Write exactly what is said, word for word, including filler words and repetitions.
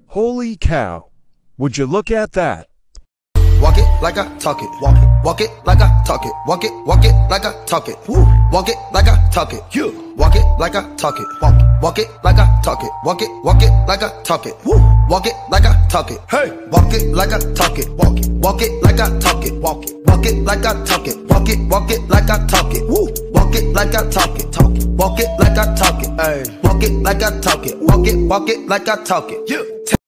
Holy cow. Would you look at that? Walk it like I talk it. Walk it. Walk it like I talk it. Walk it. Walk it like I talk it. Woo. Walk it like I talk it. You. Walk it like I talk it. Walk it. Walk it like I talk it. Walk it. Walk it like I talk it. Woo. Walk it like I talk it. Hey. Walk it like I talk it. Walk it. Walk it like I talk it. Walk it. Walk it like I talk it. Walk it. Walk it like I talk it. Woo. Walk it like I talk it. Talk it. Walk it like I talk it. Hey. Walk it like I talk it. Walk it. Walk it like I talk it. Yeah.